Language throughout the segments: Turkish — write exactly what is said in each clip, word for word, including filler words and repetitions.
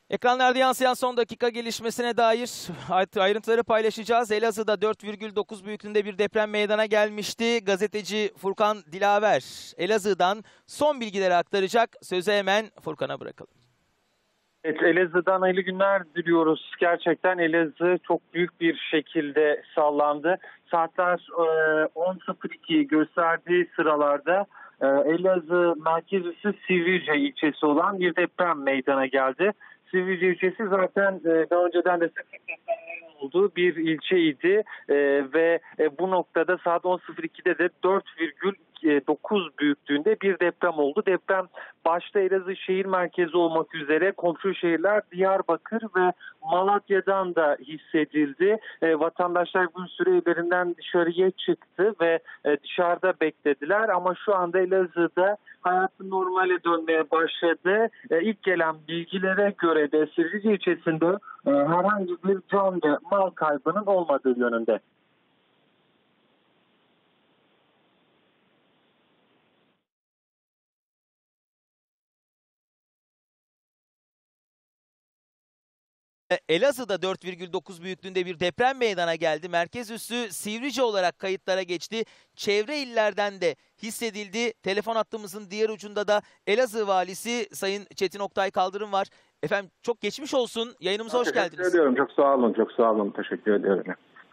Ekranlarda yansıyan son dakika gelişmesine dair ayrıntıları paylaşacağız. Elazığ'da dört virgül dokuz büyüklüğünde bir deprem meydana gelmişti. Gazeteci Furkan Dilaver Elazığ'dan son bilgileri aktaracak. Sözü hemen Furkan'a bırakalım. Evet, Elazığ'dan hayırlı günler diliyoruz. Gerçekten Elazığ çok büyük bir şekilde sallandı. Saatler on sıfır iki gösterdiği sıralarda Elazığ merkez üssü Sivrice ilçesi olan bir deprem meydana geldi. Sivrice ilçesi zaten daha önceden de sık sık depremlerin olduğu bir ilçeydi ve bu noktada saat on sıfır ikide de dört virgül dokuz büyüklüğünde bir deprem oldu. Deprem başta Elazığ şehir merkezi olmak üzere komşu şehirler Diyarbakır ve Malatya'dan da hissedildi. E, vatandaşlar bu süre evlerinden dışarıya çıktı ve e, dışarıda beklediler ama şu anda Elazığ'da hayatı normale dönmeye başladı. E, ilk gelen bilgilere göre de Sivrice ilçesinde e, herhangi bir can ve mal kaybının olmadığı yönünde. Elazığ'da dört virgül dokuz büyüklüğünde bir deprem meydana geldi. Merkez üssü Sivrice olarak kayıtlara geçti. Çevre illerden de hissedildi. Telefon hattımızın diğer ucunda da Elazığ Valisi Sayın Çetin Oktay Kaldırım var. Efendim çok geçmiş olsun. Yayınımıza hoş geldiniz. Teşekkür ediyorum. Çok sağ olun. Çok sağ olun. Teşekkür ediyorum.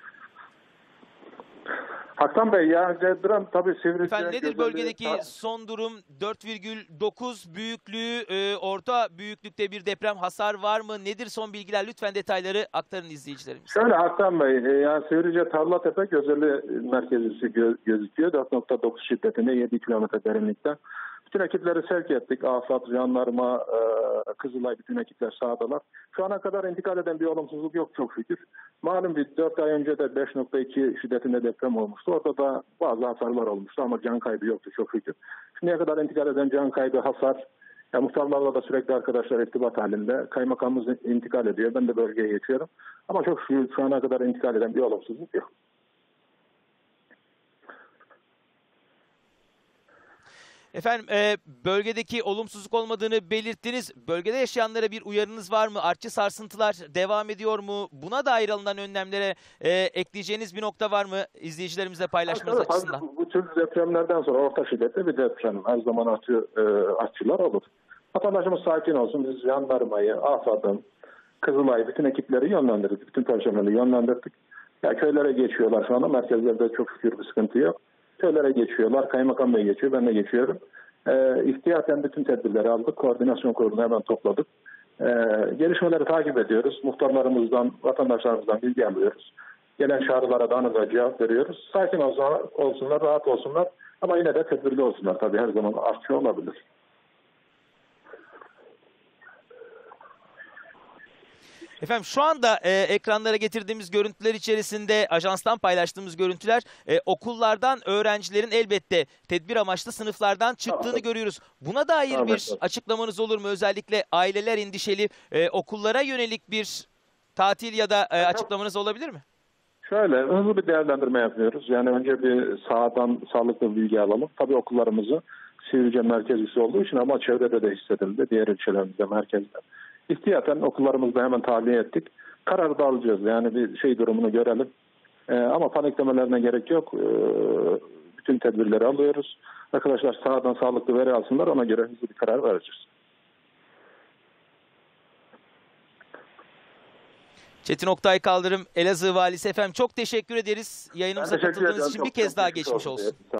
Hakan Bey, ya deprem tabii Sivrice... Efendim nedir bölgedeki son durum? dört virgül dokuz büyüklüğü, e, orta büyüklükte bir deprem, hasar var mı? Nedir son bilgiler? Lütfen detayları aktarın izleyicilerimize. Şöyle Hakan Bey, e, yani Sivrice Tarlatepe Gözeli merkezisi gö gözüküyor. dört nokta dokuz şiddetinde yedi kilometre derinlikte. Bütün ekipleri sevk ettik. AFAD, jandarma, e, Kızılay bütün ekipler sahadalar. Şu ana kadar intikal eden bir olumsuzluk yok çok şükür. Malum bir dört ay önce de beş nokta iki şiddetinde deprem olmuştu. Orada da bazı hasarlar olmuştu ama can kaybı yoktu çok şükür. Şimdiye kadar intikal eden can kaybı, hasar, ya muhtarlarla da sürekli arkadaşlar irtibat halinde. Kaymakamımız intikal ediyor. Ben de bölgeye geçiyorum. Ama çok şükür şu ana kadar intikal eden bir olumsuzluk yok. Efendim e, bölgedeki olumsuzluk olmadığını belirttiniz. Bölgede yaşayanlara bir uyarınız var mı? Artçı sarsıntılar devam ediyor mu? Buna dair alınan önlemlere e, ekleyeceğiniz bir nokta var mı? İzleyicilerimizle paylaşmanız Tabii, açısından. Bu, bu tür depremlerden sonra orta şiddetli bir deprem her zaman artıyor, e, artçılar olur. Vatandaşımız sakin olsun. Biz jandarmayı, AFAD'ın, Kızılay bütün ekipleri yönlendirdik. Bütün personeli yönlendirdik. Ya köylere geçiyorlar şu anda. Merkezlerde çok şükür bir sıkıntı yok. Köylere geçiyorlar. Kaymakam Bey geçiyor. Ben de geçiyorum. Ee, ihtiyaten bütün tedbirleri aldık. Koordinasyon kurulunu hemen topladık. Ee, gelişmeleri takip ediyoruz. Muhtarlarımızdan, vatandaşlarımızdan bilgi alıyoruz. Gelen çağrılara da anında cevap veriyoruz. Sakin olsunlar, olsunlar, rahat olsunlar. Ama yine de tedbirli olsunlar. Tabii her zaman artçı olabilir. Efendim şu anda e, ekranlara getirdiğimiz görüntüler içerisinde ajanstan paylaştığımız görüntüler e, okullardan öğrencilerin elbette tedbir amaçlı sınıflardan çıktığını Tamam. görüyoruz. Buna dair Tamam. bir açıklamanız olur mu? Özellikle aileler endişeli, e, okullara yönelik bir tatil ya da e, açıklamanız olabilir mi? Şöyle hızlı bir değerlendirme yapıyoruz. Yani önce bir sahadan sağlıklı bilgi alalım. Tabii okullarımızı Sivrice merkez üssü olduğu için ama çevrede de hissedildi. Diğer ilçelerimizde, merkezde. İhtiyaten okullarımızda hemen tahliye ettik. Kararı da alacağız. Yani bir şey durumunu görelim. Ee, ama paniklemelerine gerek yok. Ee, bütün tedbirleri alıyoruz. Arkadaşlar sahadan sağlıklı veri alsınlar. Ona göre hızlı bir karar vereceğiz. Çetin Oktay Kaldırım, Elazığ Valisi. Efendim çok teşekkür ederiz. Yayınımıza teşekkür katıldığınız ederim. için Çok, bir kez çok daha geçmiş geçmiş olsun. olsun.